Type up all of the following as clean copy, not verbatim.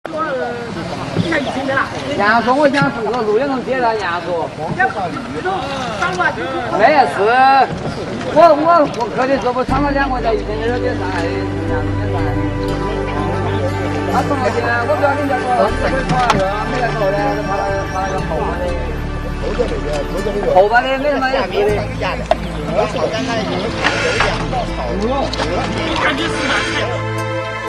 杨叔，我想住个6点钟接的杨叔。没事，我客的时候不唱了2个在1天2点上来的，他多少钱？我不要你那个没那个的，他那个后边的没什么意思的。感觉是哪菜？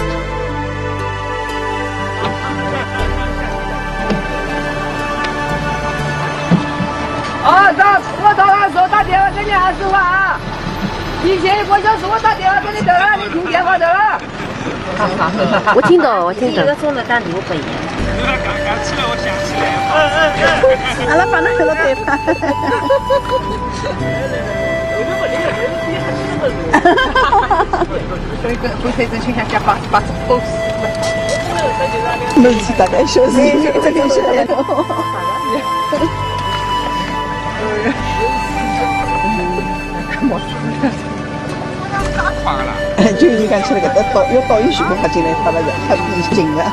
我到那时候打电话给你20万啊！提前1个小时我打电话给你得了，你听电话得了。 我听懂，我听懂。 一个钟头打600元。 刚吃了，我想起来了。 阿拉把那个对吧？所以跟回头证券下加把都死了。能去大概说是这个是。就你看起那个有导游徐不爬进来，他那个太逼近了。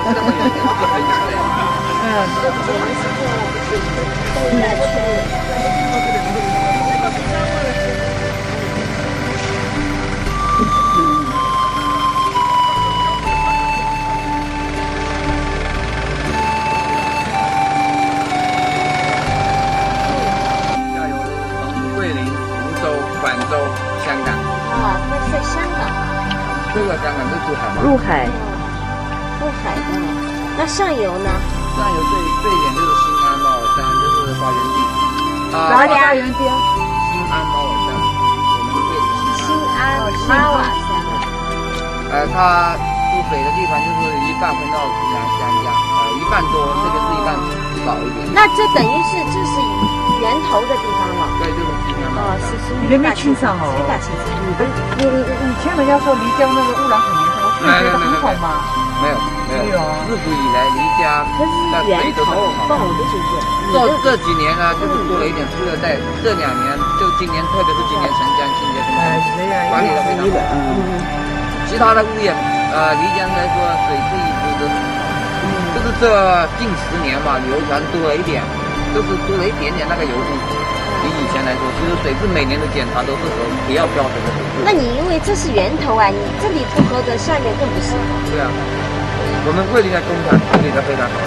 加油！桂林、福州、广州、香港。 啊，那在香港。 这个香港是入海吗？ 入海。入海的。那上游呢？ 上游这一点就是新安猫耳山，就是发源地。 哪里啊？发源地。 新安猫耳山，我们桂林新安猫耳山。 它入北的地方就是一半分到湘江，一半多，这个是一半少一点。 那这等于是这是源头的地方了。 对，就是新安猫耳山。 你没清上哦。大清爽。以前人家说丽江那个污染很严重，我觉得很好嘛。 没有。自古以来，丽江在北都是很好。这几年呢，就是多了一点塑料袋。这2年，就今年，特别是今年澄江清洁工程管理的非常好。其他的污染，丽江来说水质一直都很好。就是这近10年吧，流传多了一点，就是多了一点点那个油污。比以前来说，其实水质每年的检查都是不要标准的水质。 那你因为这是源头啊，你这里不合格，下面更不行。 对啊，我们桂林的工厂处理的非常好。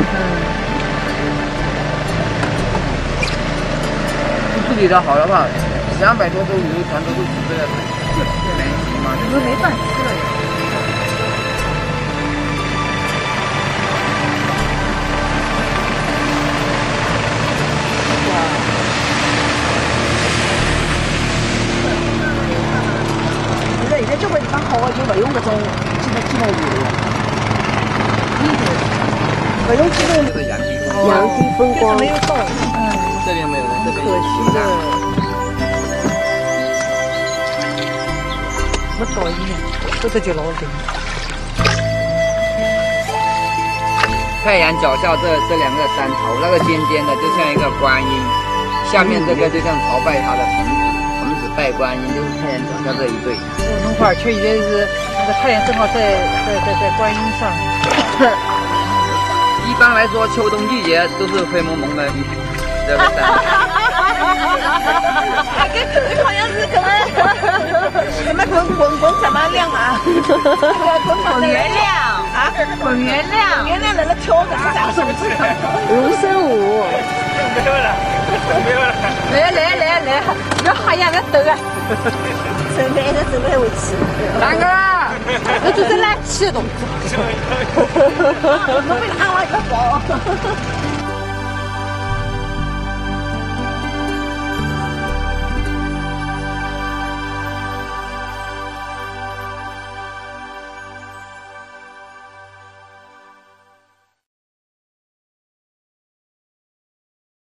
处理的好的话，200多周流传都是死这个水，没行嘛，就是没饭吃了。 现在这个地方好啊，就不用那种几桶油了。不用几桶。 这是阳地风光。 没有到。 这边没有人，这边可惜的。没到一年，这就老紧。 太阳脚下这2个山头，那个尖尖的就像一个观音，下面这个就像朝拜他的童子拜观音，就是太阳脚下这一对。 弄块却以为是那个太阳正好在观音上。 一般来说，秋冬季节都是灰蒙蒙的这个山。 好像是可能什么滚怎么亮啊？滚月亮啊，滚月亮，月亮那个跳的是啥手指？ 芦笙舞。 没有了。来，要哈呀，要抖啊！ 准备回去。 三哥， 那就是拉气的动作。我被他拉个包。